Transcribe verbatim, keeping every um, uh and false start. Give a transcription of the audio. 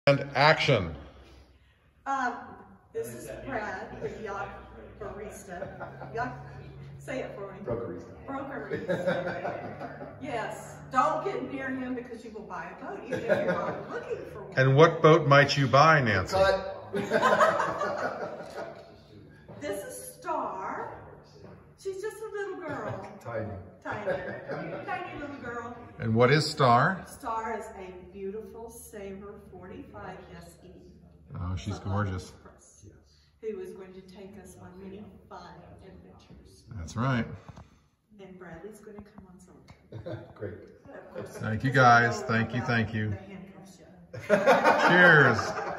And action. Um, this is Brad, the yacht barista. Yacht, say it for me. Brokerista. Brokerista. Yes. Don't get near him because you will buy a boat, even if you're not looking for one. And what boat might you buy, Nancy? Cut. This is Star. She's just a little girl. Tiny. Tiny. Tiny little girl. And what is Star? Star is a beautiful Sabre forty-five S E. Oh, she's gorgeous. Who is going to take us on many fun adventures. That's right. And Bradley's going to come on some. Great. Thank you guys. Thank you, thank you. Cheers.